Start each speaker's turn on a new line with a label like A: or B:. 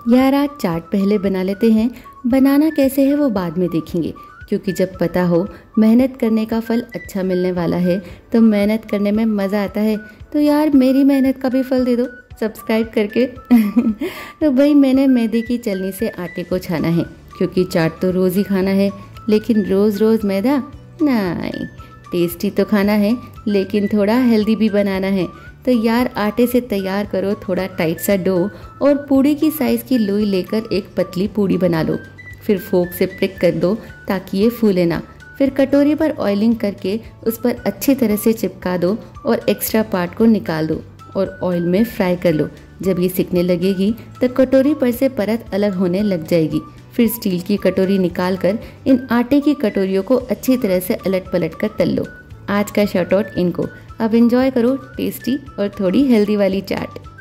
A: यार आज चाट पहले बना लेते हैं। बनाना कैसे है वो बाद में देखेंगे, क्योंकि जब पता हो मेहनत करने का फल अच्छा मिलने वाला है तो मेहनत करने में मज़ा आता है। तो यार मेरी मेहनत का भी फल दे दो सब्सक्राइब करके। तो भाई मैंने मैदे की चलनी से आटे को छाना है, क्योंकि चाट तो रोज़ ही खाना है, लेकिन रोज़ रोज़ मैदा नहीं। टेस्टी तो खाना है लेकिन थोड़ा हेल्दी भी बनाना है। तो यार आटे से तैयार करो थोड़ा टाइट सा डो और पूड़ी की साइज़ की लोई लेकर एक पतली पूड़ी बना लो। फिर फोक से प्रिक कर दो ताकि ये फूले ना। फिर कटोरी पर ऑयलिंग करके उस पर अच्छी तरह से चिपका दो और एक्स्ट्रा पार्ट को निकाल दो और ऑयल में फ्राई कर लो। जब ये सिकने लगेगी तो कटोरी पर से परत अलग होने लग जाएगी। फिर स्टील की कटोरी निकाल कर इन आटे की कटोरियों को अच्छी तरह से अलट पलट कर तल लो। आज का शॉर्ट आउट इनको। अब एंजॉय करो टेस्टी और थोड़ी हेल्दी वाली चाट।